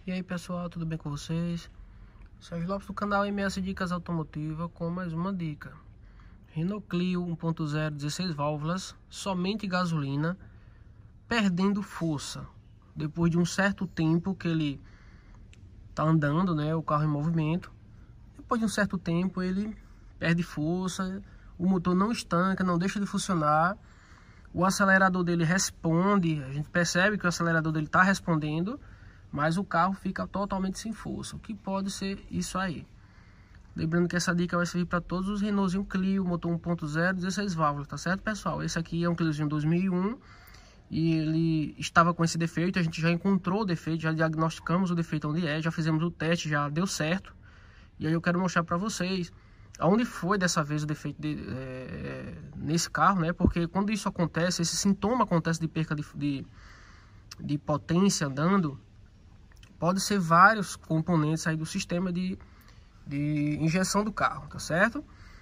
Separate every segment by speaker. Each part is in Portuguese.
Speaker 1: E aí pessoal, tudo bem com vocês? Sérgio Lopes do canal MS Dicas Automotiva com mais uma dica. Renault Clio 1.0 16 válvulas, somente gasolina, perdendo força. Depois de um certo tempo que ele tá andando, né, o carro em movimento, depois de um certo tempo ele perde força, o motor não estanca, não deixa de funcionar, o acelerador dele responde, a gente percebe que o acelerador dele está respondendo, mas o carro fica totalmente sem força. O que pode ser isso aí? Lembrando que essa dica vai servir para todos os Renaultzinho Clio, motor 1.0, 16 válvulas, tá certo, pessoal? Esse aqui é um Cliozinho 2001 e ele estava com esse defeito. A gente já encontrou o defeito, já diagnosticamos o defeito onde é, já fizemos o teste, já deu certo. E aí eu quero mostrar para vocês aonde foi dessa vez o defeito nesse carro, né? Porque quando isso acontece, esse sintoma acontece de perca de potência andando, pode ser vários componentes aí do sistema de injeção do carro, tá certo?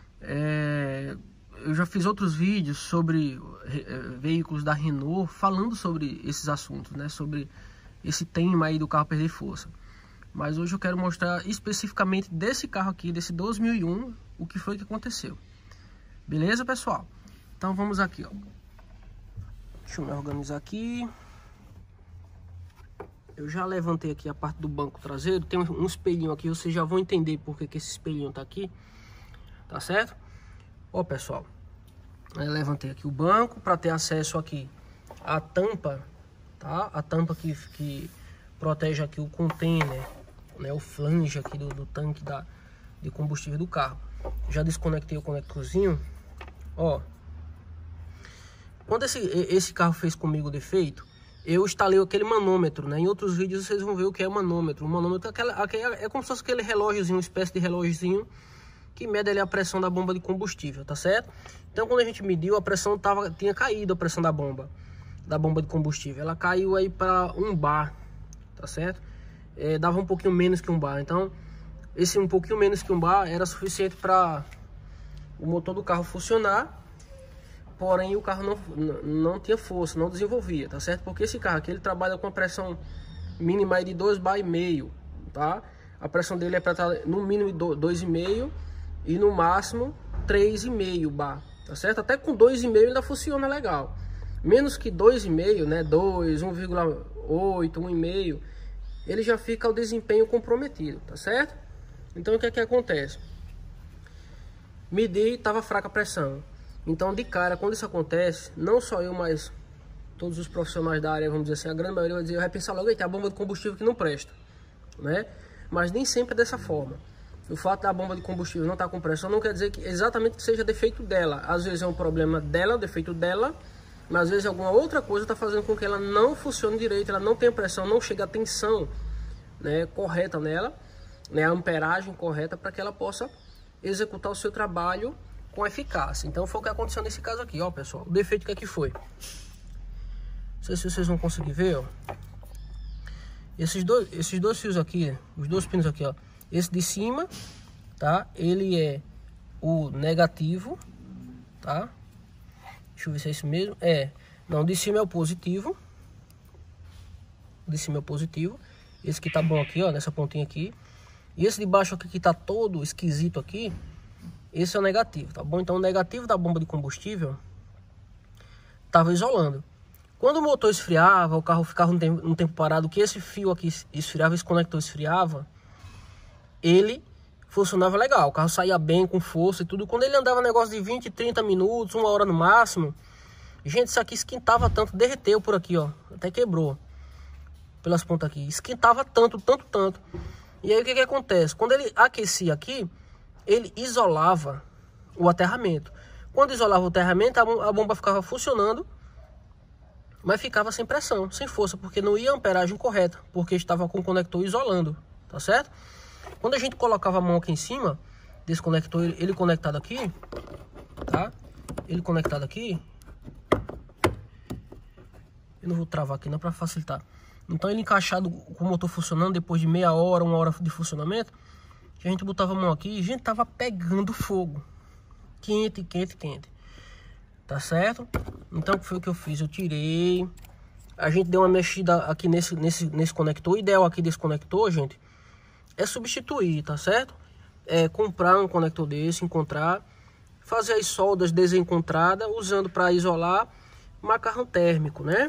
Speaker 1: Eu já fiz outros vídeos sobre veículos da Renault falando sobre esses assuntos, né? Sobre esse tema aí do carro perder força. Mas hoje eu quero mostrar especificamente desse carro aqui, desse 2001, o que foi que aconteceu. Beleza, pessoal? Então vamos aqui, ó. Deixa eu me organizar aqui. Eu já levantei aqui a parte do banco traseiro. Tem um espelhinho aqui, vocês já vão entender por que esse espelhinho tá aqui. Tá certo? Ó, pessoal, eu levantei aqui o banco para ter acesso aqui à tampa, tá? A tampa que protege aqui o container, né? O flange aqui do tanque de combustível do carro. Já desconectei o conectorzinho. Ó, quando esse carro fez comigo o defeito, eu instalei aquele manômetro, né? Em outros vídeos vocês vão ver o que é manômetro. O manômetro é como se fosse aquele relógiozinho, uma espécie de relógiozinho que mede ali a pressão da bomba de combustível, tá certo? Então quando a gente mediu, a pressão tinha caído, a pressão da bomba de combustível. Ela caiu aí para 1 bar, tá certo? Dava um pouquinho menos que 1 bar. Então esse um pouquinho menos que 1 bar era suficiente para o motor do carro funcionar. Porém o carro não tinha força, não desenvolvia, tá certo? Porque esse carro aqui ele trabalha com a pressão mínima aí de 2,5 bar, tá? A pressão dele é para estar no mínimo 2,5 e no máximo 3,5 bar, tá certo? Até com 2,5 ainda funciona legal. Menos que 2,5, né? 2, 1,8, 1,5, ele já fica o desempenho comprometido, tá certo? Então o que é que acontece? Medi, tava fraca a pressão. Então, de cara, quando isso acontece, não só eu, mas todos os profissionais da área, vamos dizer assim, a grande maioria vai pensar logo, eita, a bomba de combustível que não presta, né? Mas nem sempre é dessa forma. O fato da bomba de combustível não estar com pressão não quer dizer que exatamente que seja defeito dela. Às vezes é um problema dela, defeito dela, mas às vezes alguma outra coisa está fazendo com que ela não funcione direito, ela não tenha pressão, não chega a tensão, né, correta nela, né, a amperagem correta para que ela possa executar o seu trabalho com eficácia. Então foi o que aconteceu nesse caso aqui, ó, pessoal. O defeito que foi? Não sei se vocês vão conseguir ver, ó. Esses dois fios aqui, os dois pinos aqui, ó. Esse de cima, tá? Ele é o negativo, tá? Deixa eu ver se é isso mesmo. Não, de cima é o positivo. De cima é o positivo. Esse que tá bom aqui, ó, nessa pontinha aqui. E esse de baixo aqui que tá todo esquisito aqui, esse é o negativo, tá bom? Então o negativo da bomba de combustível tava isolando. Quando o motor esfriava, o carro ficava um tempo parado, que esse fio aqui esfriava, esse conector esfriava, ele funcionava legal. O carro saía bem, com força e tudo. Quando ele andava negócio de 20, 30 minutos, 1 hora no máximo, gente, isso aqui esquentava tanto, derreteu por aqui, ó. Até quebrou pelas pontas aqui. Esquentava tanto. E aí o que acontece? Quando ele aquecia aqui, ele isolava o aterramento. Quando isolava o aterramento, a bomba ficava funcionando, mas ficava sem pressão, sem força, porque não ia a amperagem correta, porque estava com o conector isolando, tá certo? Quando a gente colocava a mão aqui em cima desse conector, ele conectado aqui, tá? Ele conectado aqui, eu não vou travar aqui não para facilitar. Então ele encaixado com o motor funcionando, depois de meia hora, 1 hora de funcionamento, a gente botava a mão aqui e a gente tava pegando fogo. Quente. Tá certo? Então o que foi que eu fiz? Eu tirei, a gente deu uma mexida aqui nesse conector. O ideal aqui desse conector, gente, é substituir, tá certo? É comprar um conector desse, encontrar, fazer as soldas desencontradas, usando para isolar macarrão térmico, né?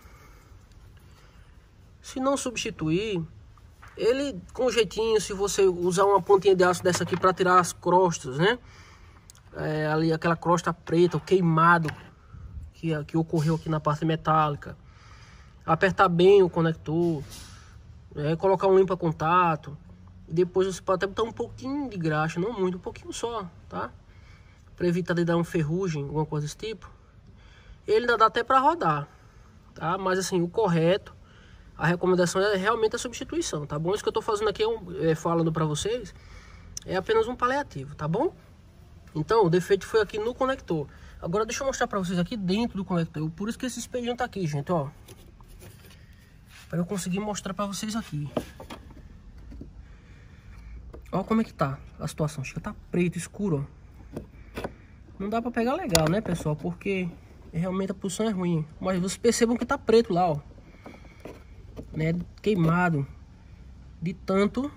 Speaker 1: Se não substituir, ele com jeitinho, se você usar uma pontinha de aço dessa aqui para tirar as crostas, né? Ali aquela crosta preta, o queimado que ocorreu aqui na parte metálica. Apertar bem o conector, colocar um limpa-contato. Depois você pode até botar um pouquinho de graxa, não muito, um pouquinho só, tá? Para evitar de dar uma ferrugem, alguma coisa desse tipo. Ele ainda dá até para rodar, tá? Mas assim, o correto, a recomendação é realmente a substituição, tá bom? Isso que eu tô fazendo aqui, falando para vocês, é apenas um paliativo, tá bom? Então, o defeito foi aqui no conector. Agora deixa eu mostrar para vocês aqui dentro do conector. Por isso que esse espelhinho tá aqui, gente, ó. Para eu conseguir mostrar para vocês aqui. Olha como é que tá a situação. Chega, tá preto, escuro, ó. Não dá para pegar legal, né, pessoal? Porque realmente a posição é ruim. Mas vocês percebam que tá preto lá, ó. Né? Queimado. De tanto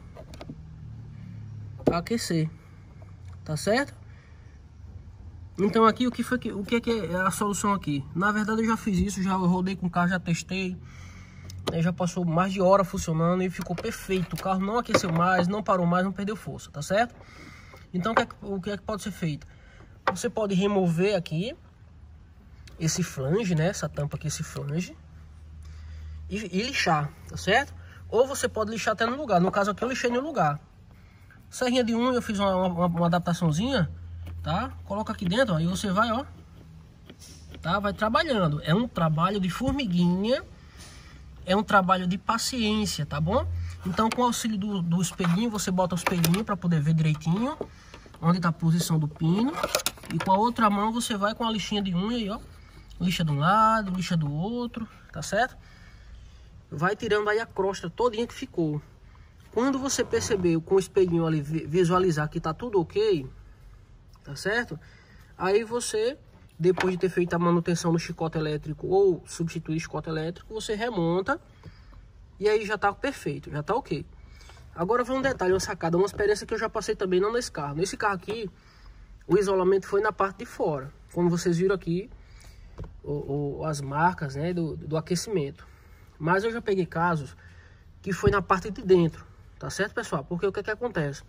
Speaker 1: aquecer. Tá certo? Então aqui o que é a solução aqui? Na verdade eu já fiz isso, já rodei com o carro, já testei. Já passou mais de hora funcionando e ficou perfeito. O carro não aqueceu mais, não parou mais, não perdeu força, tá certo? Então o que é que pode ser feito? Você pode remover aqui esse flange, né? Essa tampa aqui, esse flange. E lixar, tá certo? Ou você pode lixar até no lugar. No caso aqui eu lixei no lugar. Serrinha de unha, eu fiz uma adaptaçãozinha, tá? Coloca aqui dentro, ó, e você vai, ó. Tá? Vai trabalhando. É um trabalho de formiguinha. É um trabalho de paciência, tá bom? Então com o auxílio do espelhinho, você bota o espelhinho para poder ver direitinho onde está a posição do pino. E com a outra mão você vai com a lixinha de unha aí, ó. Lixa de um lado, lixa do outro, tá certo? Vai tirando aí a crosta todinha que ficou. Quando você perceber com o espelhinho ali, visualizar que tá tudo ok, tá certo? Aí você, depois de ter feito a manutenção no chicote elétrico ou substituir chicote elétrico, você remonta e aí já tá perfeito, já tá ok. Agora vem um detalhe, uma sacada, uma experiência que eu já passei também não nesse carro. Nesse carro aqui, o isolamento foi na parte de fora, como vocês viram aqui, as marcas, né, do aquecimento. Mas eu já peguei casos que foi na parte de dentro, tá certo, pessoal? Porque o que é que acontece?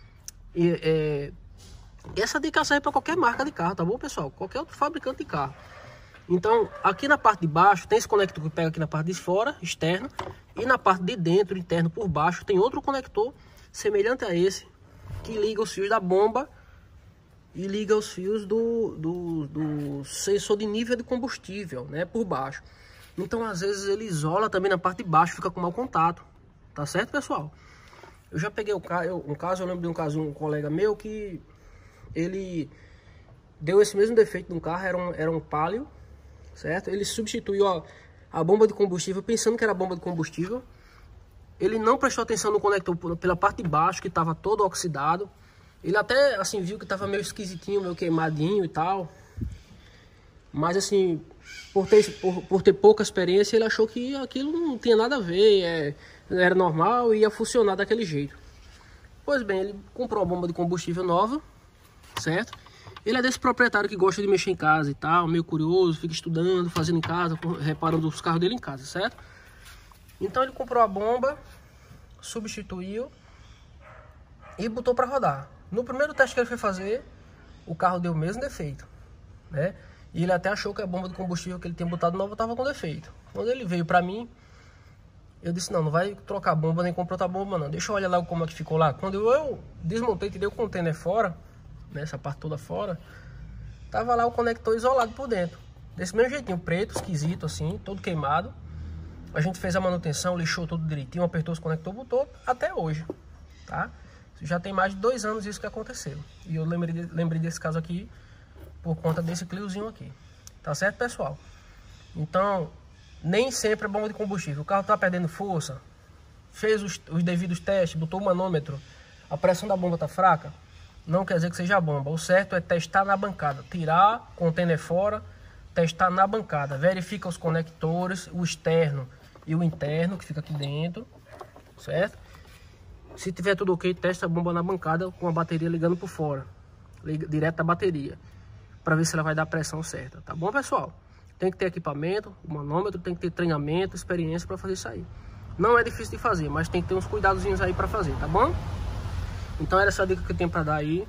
Speaker 1: Essa dica serve para qualquer marca de carro, tá bom, pessoal? Qualquer outro fabricante de carro. Então, aqui na parte de baixo, tem esse conector que pega aqui na parte de fora, externo. E na parte de dentro, interno, por baixo, tem outro conector semelhante a esse, que liga os fios da bomba e liga os fios do sensor de nível de combustível, né, por baixo. Então, às vezes, ele isola também na parte de baixo, fica com mau contato. Tá certo, pessoal? Eu já peguei um caso, eu lembro de um caso, um colega meu que ele deu esse mesmo defeito no carro, era um Palio, certo? Ele substituiu a bomba de combustível pensando que era bomba de combustível. Ele não prestou atenção no conector pela parte de baixo, que estava todo oxidado. Ele até, assim, viu que estava meio esquisitinho, meio queimadinho e tal. Mas, assim, por ter pouca experiência, ele achou que aquilo não tinha nada a ver, era normal e ia funcionar daquele jeito. Pois bem, ele comprou uma bomba de combustível nova, certo? Ele é desse proprietário que gosta de mexer em casa e tal, meio curioso, fica estudando, fazendo em casa, reparando os carros dele em casa, certo? Então ele comprou a bomba, substituiu e botou para rodar. No primeiro teste que ele foi fazer, o carro deu o mesmo defeito, né? E ele até achou que a bomba de combustível que ele tinha botado nova estava com defeito. Quando ele veio para mim, eu disse, não vai trocar a bomba, nem comprar outra bomba não. Deixa eu olhar lá como é que ficou lá. Quando eu desmontei, tirei o container fora, nessa parte toda fora, tava lá o conector isolado por dentro. Desse mesmo jeitinho, preto, esquisito assim, todo queimado. A gente fez a manutenção, lixou tudo direitinho, apertou os conectores, botou até hoje, tá? Já tem mais de 2 anos isso que aconteceu. E eu lembrei desse caso aqui por conta desse Cliozinho aqui. Tá certo, pessoal? Então, nem sempre é bomba de combustível. O carro tá perdendo força, fez os devidos testes, botou o manômetro, a pressão da bomba tá fraca, não quer dizer que seja a bomba. O certo é testar na bancada, tirar o container fora, testar na bancada. Verifica os conectores, o externo e o interno que fica aqui dentro, certo? Se tiver tudo ok, testa a bomba na bancada com a bateria ligando por fora, direto da bateria, para ver se ela vai dar a pressão certa, tá bom, pessoal? Tem que ter equipamento, o manômetro, tem que ter treinamento, experiência para fazer isso aí. Não é difícil de fazer, mas tem que ter uns cuidadozinhos aí para fazer, tá bom? Então era essa a dica que eu tenho para dar aí.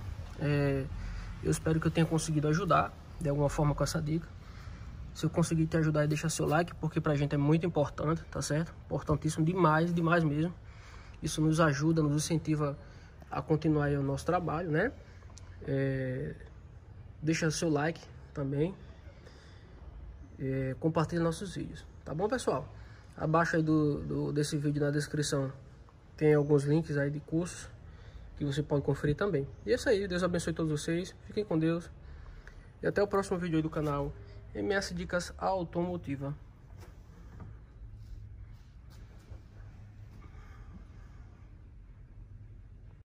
Speaker 1: Eu espero que eu tenha conseguido ajudar de alguma forma com essa dica. Se eu conseguir te ajudar, deixa seu like, porque pra gente é muito importante, tá certo? Importantíssimo demais, demais mesmo. Isso nos ajuda, nos incentiva a continuar aí o nosso trabalho, né? Deixa seu like também. Compartilha nossos vídeos, tá bom, pessoal? Abaixo aí desse vídeo na descrição tem alguns links aí de cursos que você pode conferir também. E é isso aí, Deus abençoe todos vocês, fiquem com Deus. E até o próximo vídeo aí do canal MS Dicas Automotiva.